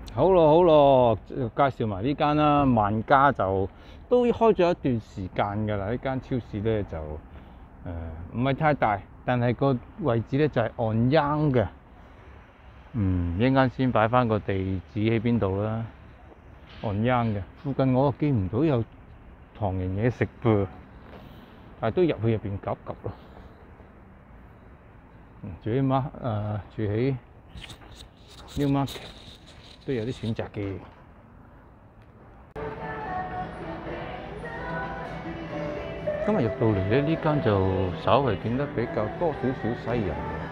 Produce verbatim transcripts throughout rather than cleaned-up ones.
好咯好咯，介紹埋呢間啦，萬家就都開咗一段時間㗎啦。呢間超市咧就誒唔係太大，但係個位置咧就係 on Yonge 嘅。嗯，一陣間先擺翻個地址喺邊度啦。on Yonge 嘅附近我見唔到有唐人嘢食噃，但係都入去入邊夾夾咯。住喺馬誒住喺 Newmarket 都有啲選擇嘅。今日入到嚟咧，呢間就稍為見得比較多少少西人嘅。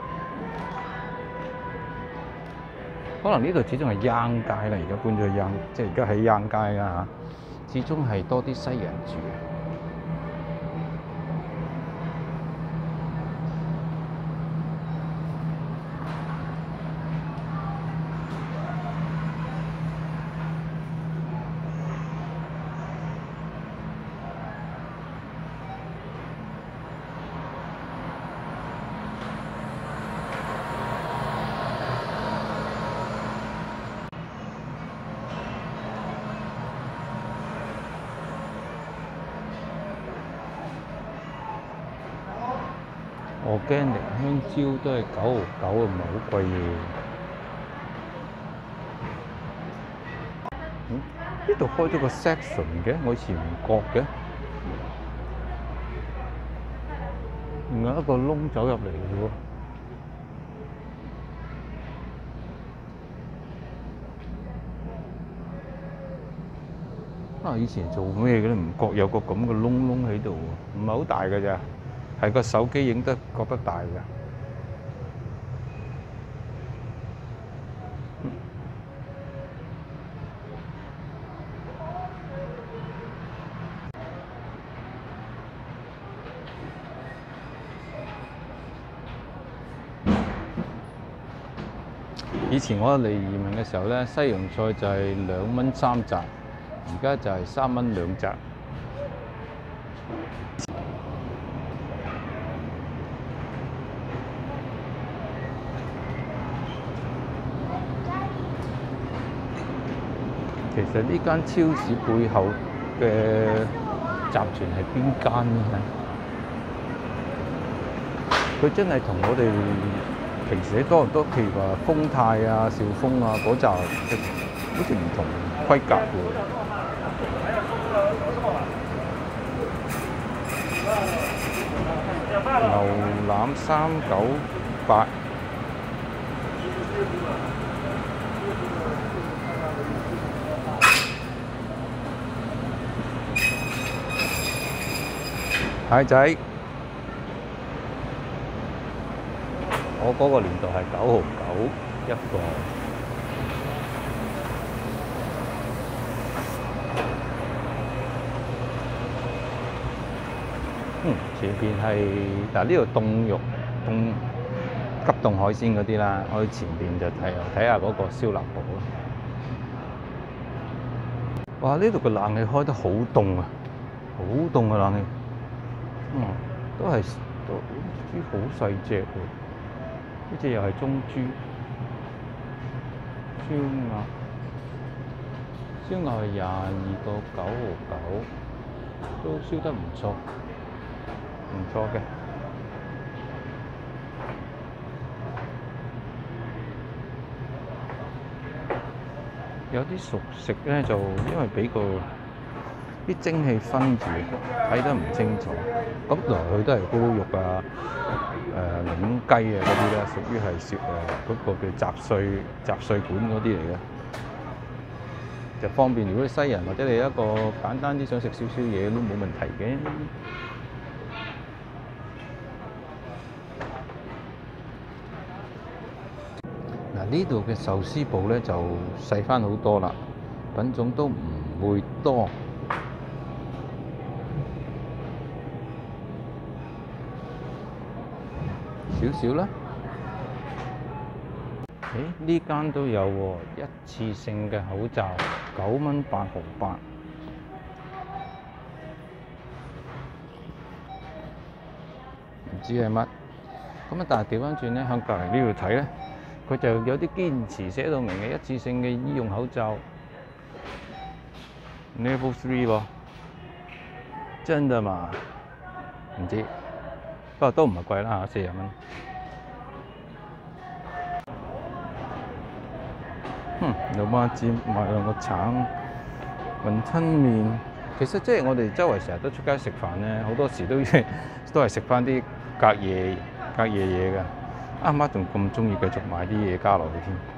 可能呢度始終係 Yonge 街啦，而家搬咗去 Yonge，即係而家喺 Yonge 街啦嚇，始終係多啲西人住。Organic 香蕉都係九毫九，唔係好貴嘅。嗯，呢度開咗個 section 嘅，我以前唔覺嘅。原來一個窿走入嚟嘅喎。啊！以前做咩嘅咧？唔覺有個咁嘅窿窿喺度喎，唔係好大嘅咋。係個手機影得覺得大㗎。以前我嚟移民嘅時候咧，西洋菜就係兩蚊三紮，而家就係三蚊兩紮。其實呢間超市背後嘅集團係邊間咧？佢真係同我哋平時喺多倫多，譬如話豐泰啊、兆豐啊嗰扎，好似唔同規格喎。牛腩三九八。蟹仔，我嗰個年代係九毫九一個。嗯，前邊係嗱呢度凍肉、凍急凍海鮮嗰啲啦，我去前邊就睇睇下嗰個燒臘堡咯。哇！呢度個冷氣開得好凍啊，好凍啊冷氣。嗯，都係都豬好細隻喎，呢隻又係中豬。燒鴨，燒鴨係廿二個九毫九，都燒得唔錯，唔錯嘅。有啲熟食咧，就因為俾個啲蒸氣分住，睇得唔清楚。咁來去都係咕嚕肉啊、誒檸雞啊嗰啲啦，屬於係攝誒嗰個叫雜碎雜碎館嗰啲嚟嘅，就方便。如果你西人或者你一個簡單啲想食少少嘢都冇問題嘅。嗱，呢度嘅壽司部咧就細翻好多啦，品種都唔會多。少少啦。誒，呢間都有喎，一次性嘅口罩，九蚊八毫八。唔知係乜。咁啊，但係調翻轉咧，向隔離呢度睇咧， 佢就有啲堅持寫到明嘅一次性嘅醫用口罩 Level Three 喎，真的嘛？唔知，不過都唔係貴啦嚇，四十蚊。嗯，老媽子買兩個橙雲吞麵。其實即係我哋周圍成日都出街食飯咧，好多時都都係食翻啲隔夜隔夜嘢㗎。阿媽仲咁中意繼續買啲嘢加落去添。